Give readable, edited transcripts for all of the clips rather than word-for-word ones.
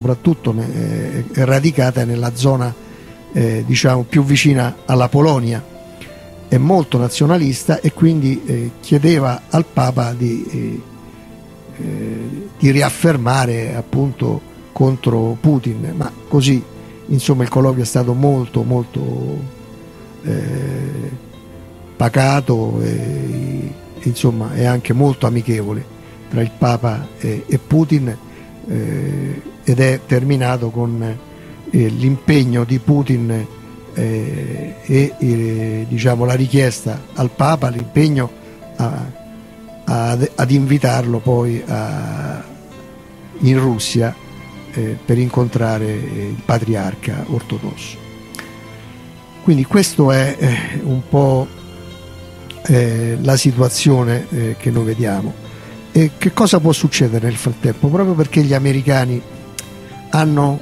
soprattutto è radicata nella zona diciamo più vicina alla Polonia. È molto nazionalista e quindi chiedeva al Papa di riaffermare appunto contro Putin, ma così insomma il colloquio è stato molto pacato e insomma è anche molto amichevole tra il Papa e Putin, ed è terminato con l'impegno di Putin diciamo la richiesta al Papa, l'impegno ad invitarlo poi in Russia per incontrare il patriarca ortodosso. Quindi questo è un po' la situazione che noi vediamo. E che cosa può succedere nel frattempo? Proprio perché gli americani hanno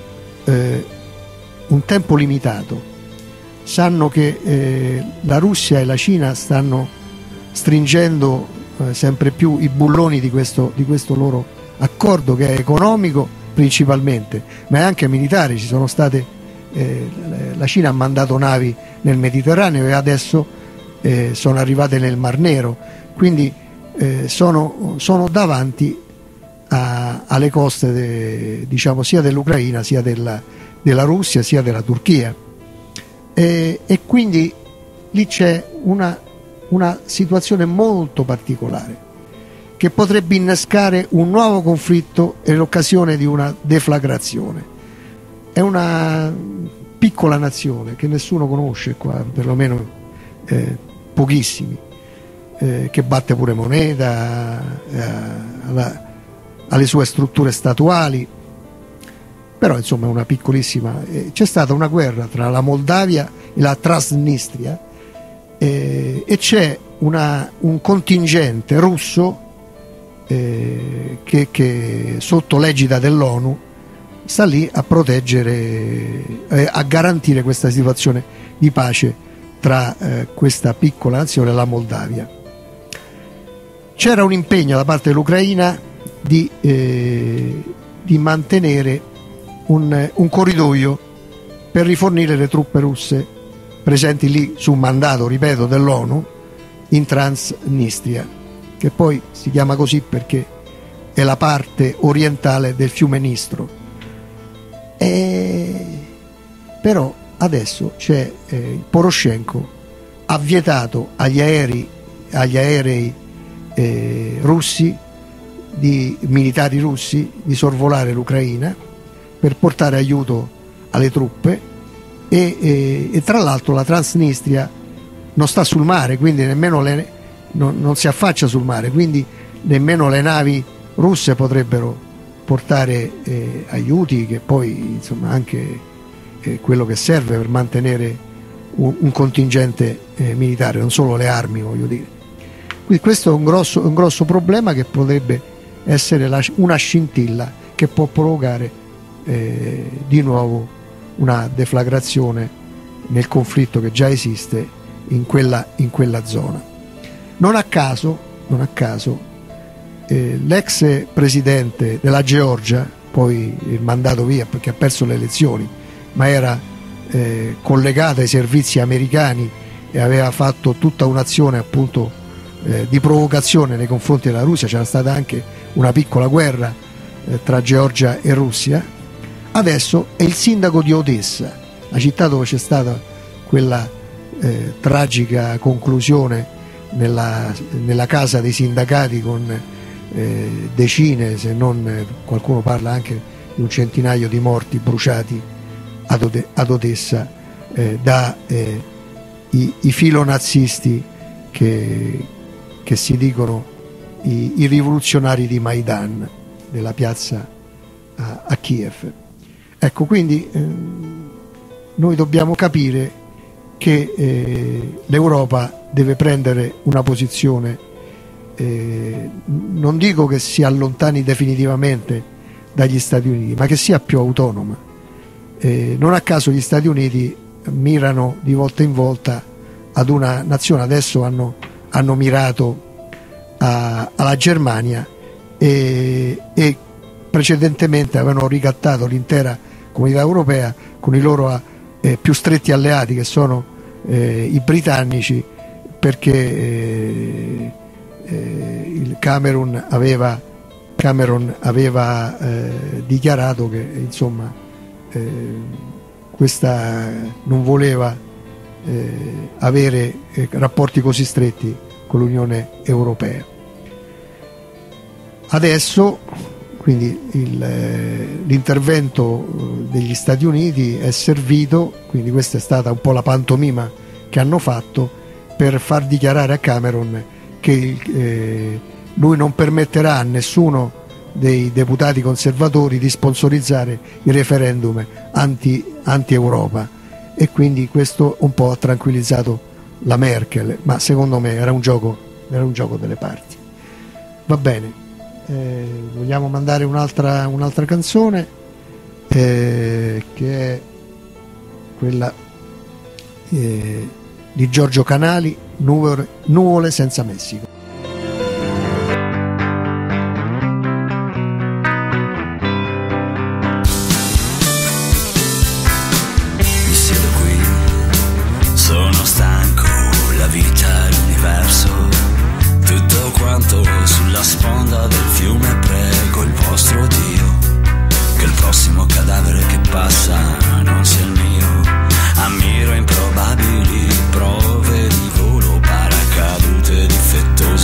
un tempo limitato, sanno che la Russia e la Cina stanno stringendo sempre più i bulloni di questo loro accordo, che è economico principalmente, ma è anche militare. Ci sono state la Cina ha mandato navi nel Mediterraneo e adesso sono arrivate nel Mar Nero, quindi sono davanti alle coste diciamo sia dell'Ucraina sia della Russia sia della Turchia, e quindi lì c'è una situazione molto particolare che potrebbe innescare un nuovo conflitto e l'occasione di una deflagrazione. È una piccola nazione che nessuno conosce qua, perlomeno pochissimi, che batte pure moneta alle sue strutture statuali, però insomma è una piccolissima. C'è stata una guerra tra la Moldavia e la Transnistria, e c'è un contingente russo che sotto l'egida dell'ONU sta lì a proteggere, a garantire questa situazione di pace tra questa piccola nazione e la Moldavia. C'era un impegno da parte dell'Ucraina di mantenere un corridoio per rifornire le truppe russe presenti lì su mandato, ripeto, dell'ONU in Transnistria, che poi si chiama così perché è la parte orientale del fiume Dnistro. Però adesso c'è Poroshenko ha vietato agli aerei russi, militari russi, di sorvolare l'Ucraina per portare aiuto alle truppe, e tra l'altro la Transnistria non sta sul mare, quindi nemmeno non si affaccia sul mare, quindi nemmeno le navi russe potrebbero portare aiuti, che poi insomma anche quello che serve per mantenere un contingente militare, non solo le armi, voglio dire. Quindi questo è un grosso problema che potrebbe essere una scintilla che può provocare di nuovo una deflagrazione nel conflitto che già esiste in quella zona. Non a caso l'ex presidente della Georgia, poi il mandato via perché ha perso le elezioni, ma era collegato ai servizi americani e aveva fatto tutta un'azione appunto di provocazione nei confronti della Russia. C'era stata anche una piccola guerra tra Georgia e Russia. Adesso è il sindaco di Odessa, la città dove c'è stata quella tragica conclusione nella casa dei sindacati con decine, se non qualcuno parla anche di un centinaio di morti bruciati ad Odessa dai filonazzisti che si dicono i rivoluzionari di Maidan, della piazza a Kiev. Ecco, quindi noi dobbiamo capire che l'Europa deve prendere una posizione, non dico che si allontani definitivamente dagli Stati Uniti, ma che sia più autonoma. Non a caso gli Stati Uniti mirano di volta in volta ad una nazione, adesso hanno mirato alla Germania, e precedentemente avevano ricattato l'intera comunità europea con i loro più stretti alleati, che sono i britannici, perché il Cameron aveva dichiarato che insomma questa non voleva avere rapporti così stretti con l'Unione Europea. Adesso quindi l'intervento degli Stati Uniti è servito, quindi questa è stata un po' la pantomima che hanno fatto per far dichiarare a Cameron che lui non permetterà a nessuno dei deputati conservatori di sponsorizzare il referendum anti-Europa, e quindi questo un po' ha tranquillizzato la Merkel, ma secondo me era un gioco delle parti. Va bene, vogliamo mandare un'altra canzone che è quella di Giorgio Canali, Nuvole senza Messico. Sulla sponda del fiume prego il vostro Dio che il prossimo cadavere che passa non sia il mio. Ammiro improbabili prove di volo, paracadute difettose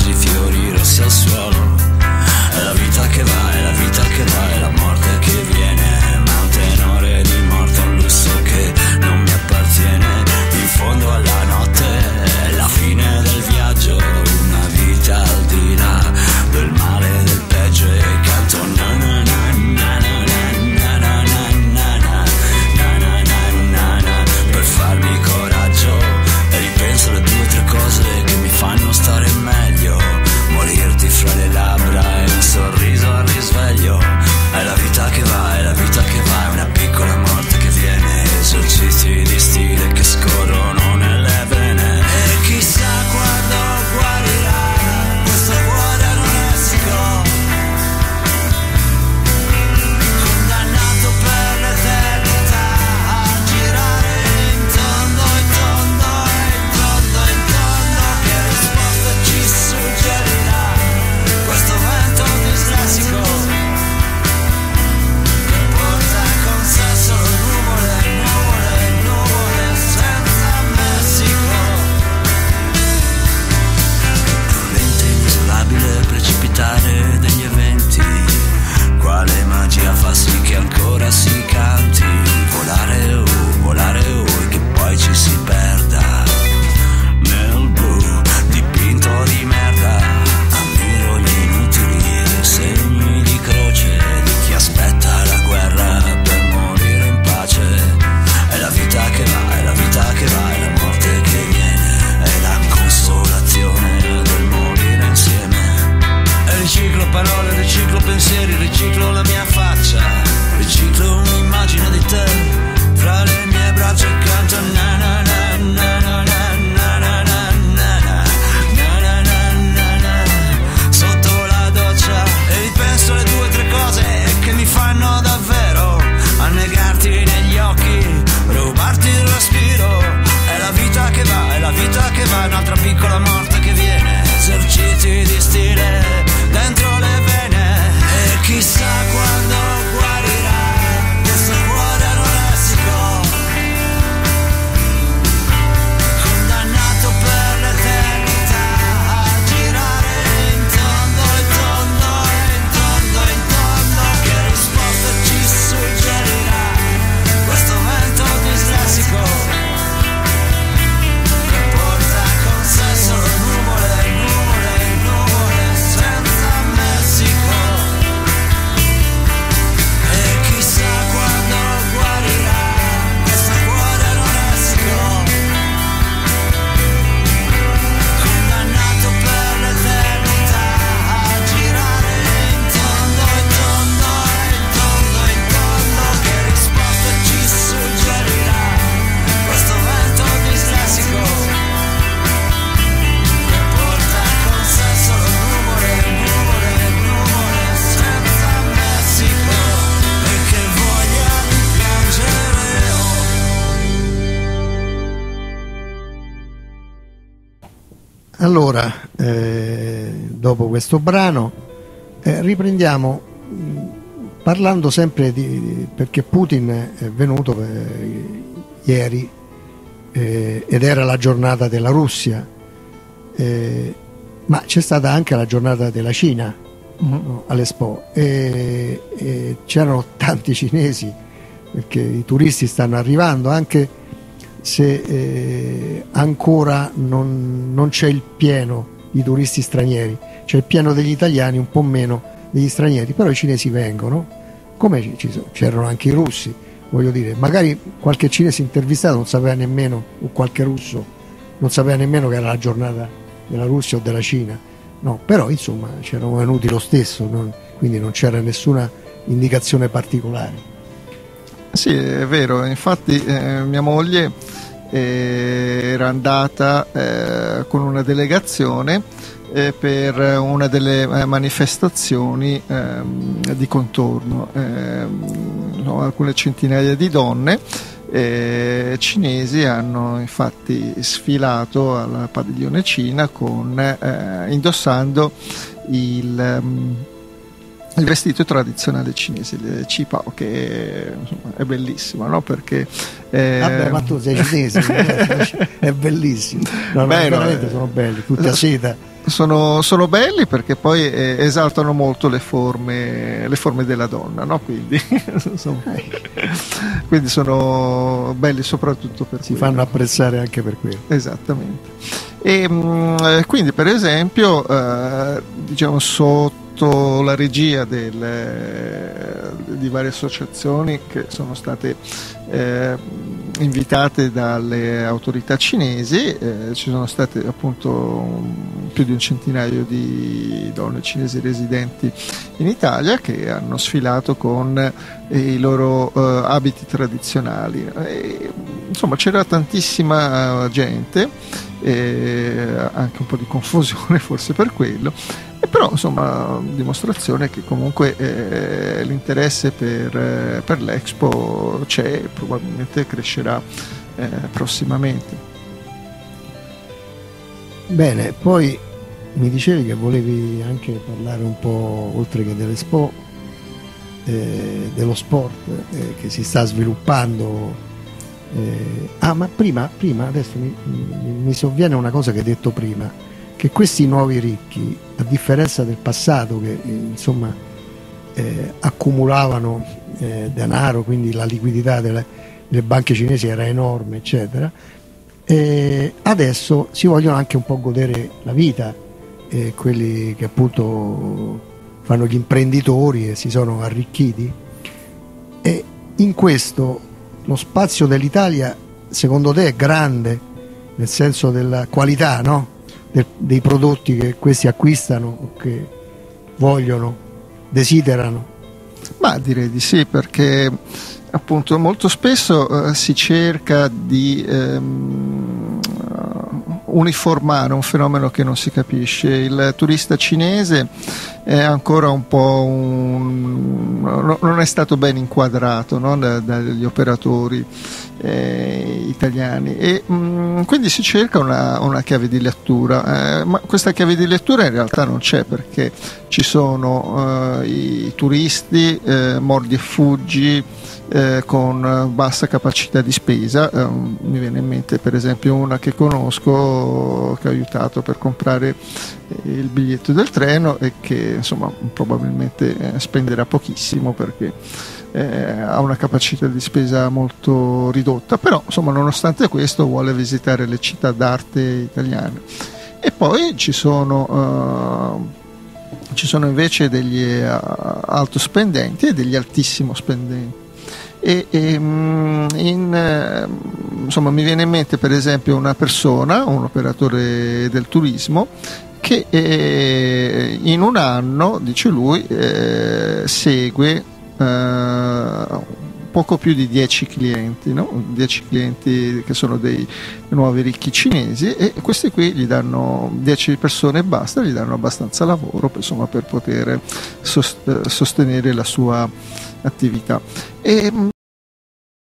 Allora, dopo questo brano, riprendiamo parlando sempre perché Putin è venuto ieri ed era la giornata della Russia, ma c'è stata anche la giornata della Cina, no, all'Expo, e c'erano tanti cinesi, perché i turisti stanno arrivando, anche se ancora non c'è il pieno di turisti stranieri, c'è il pieno degli italiani, un po' meno degli stranieri, però i cinesi vengono, come c'erano anche i russi, voglio dire, magari qualche cinese intervistato non sapeva nemmeno, o qualche russo non sapeva nemmeno che era la giornata della Russia o della Cina, no, però insomma c'erano venuti lo stesso, quindi non c'era nessuna indicazione particolare. Sì, è vero, infatti mia moglie era andata con una delegazione per una delle manifestazioni di contorno, alcune centinaia di donne cinesi hanno infatti sfilato al padiglione Cina indossando il vestito tradizionale cinese, il qipao, che insomma, è bellissimo, no? Perché vabbè, ma tu sei cinese, è bellissimo. No, veramente sono belli, tutti a seta. Sono belli perché poi esaltano molto le forme della donna, no? Quindi sono belli soprattutto per si fanno apprezzare anche per quello. Esattamente. E quindi per esempio diciamo sotto la regia di varie associazioni che sono state invitate dalle autorità cinesi, ci sono state appunto più di un centinaio di donne cinesi residenti in Italia che hanno sfilato con i loro abiti tradizionali. Insomma, c'era tantissima gente, anche un po' di confusione forse per quello, però insomma dimostrazione che comunque l'interesse per l'Expo c'è e probabilmente crescerà prossimamente. Bene, poi mi dicevi che volevi anche parlare un po', oltre che dell'Expo, dello sport che si sta sviluppando. Ma prima adesso mi sovviene una cosa che hai detto prima, che questi nuovi ricchi, a differenza del passato che insomma accumulavano denaro, quindi la liquidità delle banche cinesi era enorme, eccetera, adesso si vogliono anche un po' godere la vita, quelli che appunto fanno gli imprenditori e si sono arricchiti, e in questo lo spazio dell'Italia secondo te è grande, nel senso della qualità, no? Dei prodotti che questi acquistano, che vogliono, desiderano? Ma direi di sì, perché appunto molto spesso si cerca di uniformare un fenomeno che non si capisce. Il turista cinese è ancora un po' non è stato ben inquadrato, no? Dagli operatori italiani, e quindi si cerca una chiave di lettura, ma questa chiave di lettura in realtà non c'è, perché ci sono i turisti mordi e fuggi con bassa capacità di spesa. Mi viene in mente per esempio una che conosco, che ho aiutato per comprare il biglietto del treno e che insomma probabilmente spenderà pochissimo perché ha una capacità di spesa molto ridotta, però insomma nonostante questo vuole visitare le città d'arte italiane. E poi ci sono invece degli alto spendenti e degli altissimo spendenti. Insomma mi viene in mente per esempio una persona, un operatore del turismo, che in un anno, dice lui, segue poco più di 10 clienti, no? 10 clienti che sono dei nuovi ricchi cinesi, e questi qui gli danno 10 persone e basta, gli danno abbastanza lavoro insomma, per poter sostenere la sua attività.